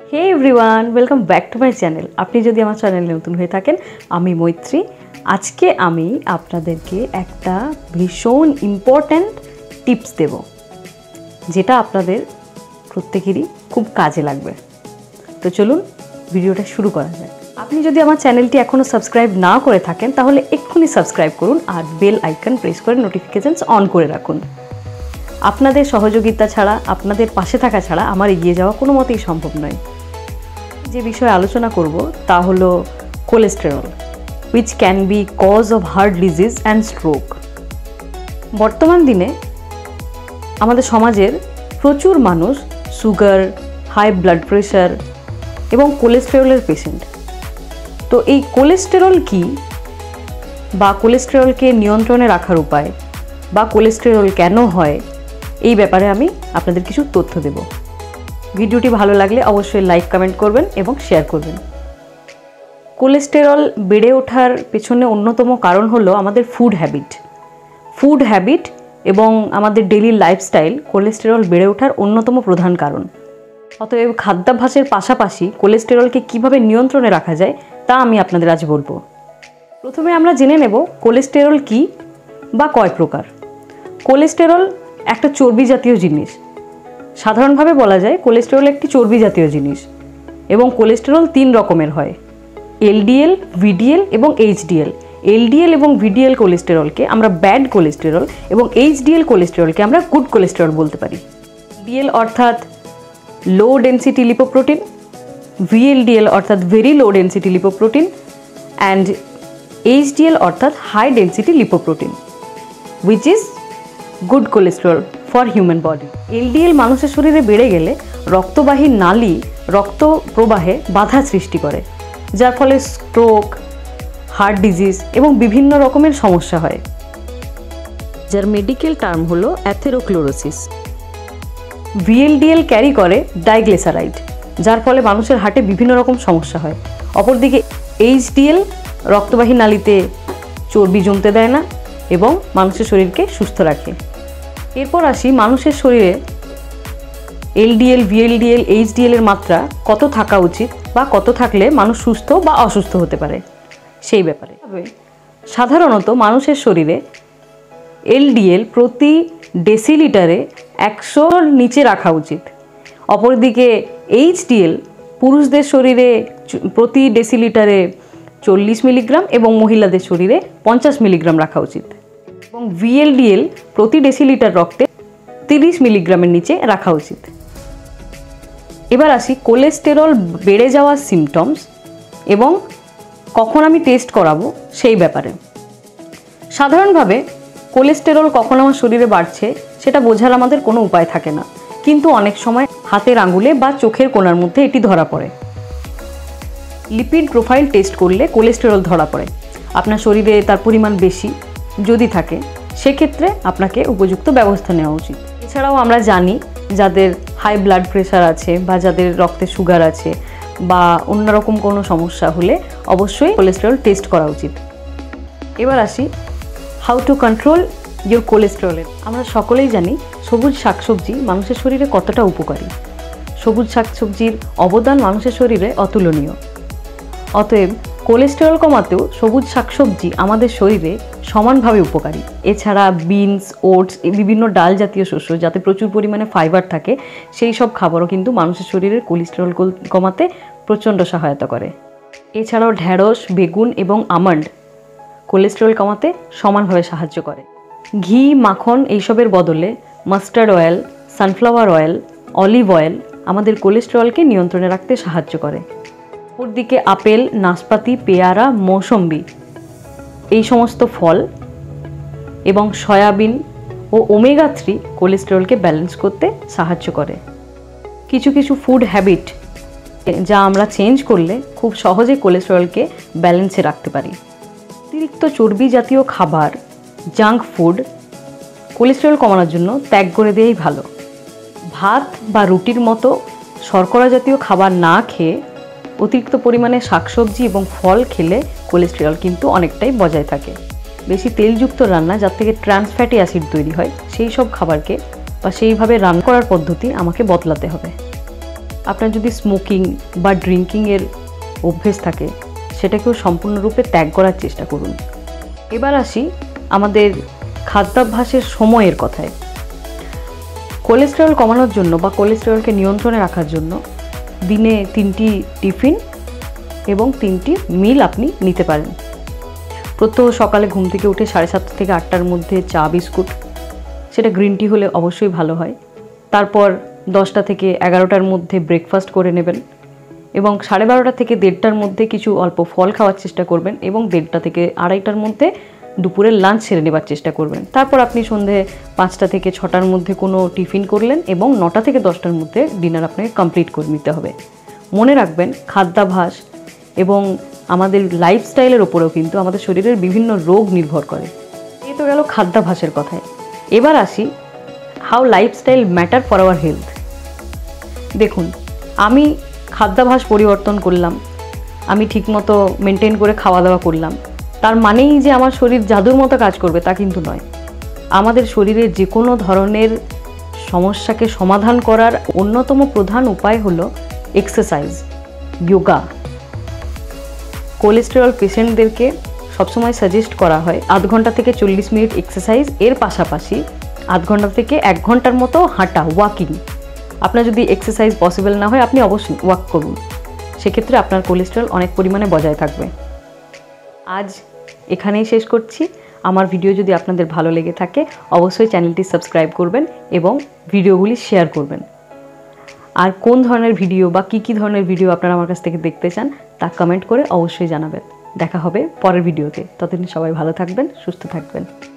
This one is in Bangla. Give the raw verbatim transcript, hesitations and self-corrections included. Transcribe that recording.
Hey everyone, welcome back to my channel. আপনি যদি আমার চ্যানেলে নতুন হয়ে থাকেন, আমি মৈত্রী। আজকে আমি আপনাদেরকে একটা ভীষণ ইম্পর্ট্যান্ট টিপস দেব, যেটা আপনাদের প্রত্যেকেরই খুব কাজে লাগবে। তো চলুন ভিডিওটা শুরু করা যাক। আপনি যদি আমার চ্যানেলটি এখনও সাবস্ক্রাইব না করে থাকেন, তাহলে এক্ষুনি সাবস্ক্রাইব করুন আর বেল আইকন প্রেস করে নোটিফিকেশনস অন করে রাখুন। আপনাদের সহযোগিতা ছাড়া, আপনাদের পাশে থাকা ছাড়া আমার এগিয়ে যাওয়া কোনো মতেই সম্ভব নয়। যে বিষয়ে আলোচনা করব তা হলো cholesterol, which can be cause of heart disease and stroke। বর্তমান দিনে আমাদের সমাজের প্রচুর মানুষ সুগার, হাই ব্লাড প্রেশার এবং কোলেস্টেরলের পেশেন্ট। তো এই কোলেস্টেরল কি, বা কোলেস্টেরলকে নিয়ন্ত্রণে রাখার উপায়, বা কোলেস্টেরল কেন হয়, এই ব্যাপারে আমি আপনাদের কিছু তথ্য দেব। ভিডিওটি ভালো লাগলে অবশ্যই লাইক, কমেন্ট করবেন এবং শেয়ার করবেন। কোলেস্টেরল বেড়ে ওঠার পেছনে অন্যতম কারণ হলো আমাদের ফুড হ্যাবিট। ফুড হ্যাবিট এবং আমাদের ডেইলি লাইফস্টাইল কোলেস্টেরল বেড়ে ওঠার অন্যতম প্রধান কারণ। অতএব খাদ্যাভ্যাসের পাশাপাশি কোলেস্টেরলকে কিভাবে নিয়ন্ত্রণে রাখা যায় তা আমি আপনাদের আজ বলবো। প্রথমে আমরা জেনে নেব কোলেস্টেরল কি বা কয় প্রকার। কোলেস্টেরল একটা চর্বি জাতীয় জিনিস। সাধারণভাবে বলা যায় কোলেস্টেরল একটি চর্বি জাতীয় জিনিস এবং কোলেস্টেরল তিন রকমের হয়: এলডিএল, ভিডিএল এবং এইচডিএল। এলডিএল এবং ভিডিএল কোলেস্টেরলকে আমরা ব্যাড কোলেস্টেরল এবং এইচডিএল কোলেস্টেরলকে আমরা গুড কোলেস্টেরল বলতে পারি। ডিএল অর্থাৎ লো ডেন্সিটি লিপোপ্রোটিন, ভিএলডিএল অর্থাৎ very low density lipoprotein and HDL অর্থাৎ high density lipoprotein, which is good cholesterol for human body. LDL মানুষের শরীরে বেড়ে গেলে রক্তবাহী নালী রক্ত প্রবাহে বাধা সৃষ্টি করে, যার ফলে স্ট্রোক, হার্ট ডিজিজ এবং বিভিন্ন রকমের সমস্যা হয়, যার মেডিকেল টার্ম হলো অ্যাথেরোক্লোরোসিস। ভিএলডিএল ক্যারি করে ডাইগ্লিসারাইড, যার ফলে মানুষের হার্টে বিভিন্ন রকম সমস্যা হয়। অপরদিকে এইচডিএল রক্তবাহী নালীতে চর্বি জমতে দেয় না এবং মানুষের শরীরকে সুস্থ রাখে। এরপর আসি মানুষের শরীরে এলডিএল, ভিএলডিএল, এইচডিএল এর মাত্রা কত থাকা উচিত বা কত থাকলে মানুষ সুস্থ বা অসুস্থ হতে পারে সেই ব্যাপারে। সাধারণত মানুষের শরীরে এলডিএল প্রতি ডেসিলিটারে একশোর নিচে রাখা উচিত। অপরদিকে এইচডিএল পুরুষদের শরীরে প্রতি ডেসিলিটারে চল্লিশ মিলিগ্রাম এবং মহিলাদের শরীরে পঞ্চাশ মিলিগ্রাম রাখা উচিত, এবং ভিএলডিএল প্রতি ডেসিলিটার রক্তে তিরিশ মিলিগ্রামের নিচে রাখা উচিত। এবার আসি কোলেস্টেরল বেড়ে যাওয়ার সিমটমস এবং কখন আমি টেস্ট করাবো সেই ব্যাপারে। সাধারণভাবে কোলেস্টেরল কখন আমার শরীরে বাড়ছে সেটা বোঝার আমাদের কোনো উপায় থাকে না, কিন্তু অনেক সময় হাতের আঙুলে বা চোখের কোণার মধ্যে এটি ধরা পড়ে। লিপিড প্রোফাইল টেস্ট করলে কোলেস্টেরল ধরা পড়ে। আপনার শরীরে তার পরিমাণ বেশি যদি থাকে, সেক্ষেত্রে আপনাকে উপযুক্ত ব্যবস্থা নেওয়া উচিত। এছাড়াও আমরা জানি যাদের হাই ব্লাড প্রেশার আছে বা যাদের রক্তে সুগার আছে বা অন্যরকম কোনো সমস্যা হলে অবশ্যই কোলেস্টেরল টেস্ট করা উচিত। এবার আসি হাউ টু কন্ট্রোল ইয়োর কোলেস্টেরলের। আমরা সকলেই জানি সবুজ শাকসবজি মানুষের শরীরে কতটা উপকারী। সবুজ শাকসবজির অবদান মানুষের শরীরে অতুলনীয়। অতএব কোলেস্টেরল কমাতেও সবুজ শাকসবজি আমাদের শরীরে সমানভাবে উপকারী। এছাড়া বিনস, ওটস, বিভিন্ন ডাল জাতীয় শস্য যাতে প্রচুর পরিমাণে ফাইবার থাকে, সেই সব খাবারও কিন্তু মানুষের শরীরের কোলেস্টেরল কমাতে প্রচণ্ড সহায়তা করে। এছাড়াও ঢ্যাঁড়স, বেগুন এবং আমন্ড কোলেস্টেরল কমাতে সমানভাবে সাহায্য করে। ঘি, মাখন এইসবের বদলে mustard oil, sunflower oil, olive oil আমাদের কোলেস্টেরলকে নিয়ন্ত্রণে রাখতে সাহায্য করে। অপরদিকে আপেল, নাশপাতি, পেয়ারা, মৌসম্বি এই সমস্ত ফল এবং সয়াবিন ও ওমেগা থ্রি কোলেস্টেরলকে ব্যালেন্স করতে সাহায্য করে। কিছু কিছু ফুড হ্যাবিট যা আমরা চেঞ্জ করলে খুব সহজে কোলেস্টেরলকে ব্যালেন্সে রাখতে পারি। অতিরিক্ত চর্বি জাতীয় খাবার, জাঙ্ক ফুড কোলেস্টেরল কমানোর জন্য ত্যাগ করে দেওয়াই ভালো। ভাত বা রুটির মতো শর্করা জাতীয় খাবার না খেয়ে অতিরিক্ত পরিমাণে শাকসবজি এবং ফল খেলে কোলেস্টেরল কিন্তু অনেকটাই বজায় থাকে। বেশি তেলযুক্ত রান্না, যার থেকে ট্রান্স ফ্যাটি অ্যাসিড তৈরি হয়, সেই সব খাবারকে বা সেইভাবে রান্না করার পদ্ধতি আমাকে বদলাতে হবে। আপনার যদি স্মোকিং বা ড্রিঙ্কিংয়ের অভ্যেস থাকে সেটাকেও সম্পূর্ণরূপে ত্যাগ করার চেষ্টা করুন। এবার আসি আমাদের খাদ্যাভ্যাসের সময়ের কথায়। কোলেস্টেরল কমানোর জন্য বা কোলেস্টেরলকে নিয়ন্ত্রণে রাখার জন্য দিনে তিনটি টিফিন এবং তিনটি মিল আপনি নিতে পারেন। প্রত্যহ সকালে ঘুম থেকে উঠে সাড়ে সাতটা থেকে আটটার মধ্যে চা বিস্কুট, সেটা গ্রিন টি হলে অবশ্যই ভালো হয়। তারপর দশটা থেকে এগারোটার মধ্যে ব্রেকফাস্ট করে নেবেন এবং সাড়ে বারোটা থেকে দেড়টার মধ্যে কিছু অল্প ফল খাওয়ার চেষ্টা করবেন এবং দেড়টা থেকে আড়াইটার মধ্যে দুপুরের লাঞ্চ সেরে নেবার চেষ্টা করবেন। তারপর আপনি সন্ধে পাঁচটা থেকে ছটার মধ্যে কোনো টিফিন করলেন এবং নটা থেকে দশটার মধ্যে ডিনার আপনাকে কমপ্লিট করে নিতে হবে। মনে রাখবেন, খাদ্যাভ্যাস এবং আমাদের লাইফস্টাইলের ওপরেও কিন্তু আমাদের শরীরের বিভিন্ন রোগ নির্ভর করে। এই তো গেল খাদ্যাভ্যাসের কথায়। এবার আসি how lifestyle matter for our health. দেখুন, আমি খাদ্যাভ্যাস পরিবর্তন করলাম, আমি ঠিকমতো মেনটেন করে খাওয়া দাওয়া করলাম, তার মানেই যে আমার শরীর জাদুর মতো কাজ করবে তা কিন্তু নয়। আমাদের শরীরের যে কোনো ধরনের সমস্যাকে সমাধান করার অন্যতম প্রধান উপায় হলো এক্সারসাইজ, যোগা। কোলেস্টেরল পেশেন্টদেরকে সবসময় সাজেস্ট করা হয় আধ ঘন্টা থেকে চল্লিশ মিনিট এক্সারসাইজ, এর পাশাপাশি আধ ঘন্টা থেকে এক ঘন্টার মতো হাঁটা, ওয়াকিং। আপনার যদি এক্সারসাইজ পসিবল না হয় আপনি অবশ্যই ওয়াক করুন, সেক্ষেত্রে আপনার কোলেস্টেরল অনেক পরিমাণে বজায় থাকবে। আজ এখানেই শেষ করছি। আমার ভিডিও যদি আপনাদের ভালো লেগে থাকে অবশ্যই চ্যানেলটি সাবস্ক্রাইব করবেন এবং ভিডিওগুলি শেয়ার করবেন। আর কোন ধরনের ভিডিও বা কী কী ধরনের ভিডিও আপনারা আমার কাছ থেকে দেখতে চান তা কমেন্ট করে অবশ্যই জানাবেন। দেখা হবে পরের ভিডিওতে। ততদিন সবাই ভালো থাকবেন, সুস্থ থাকবেন।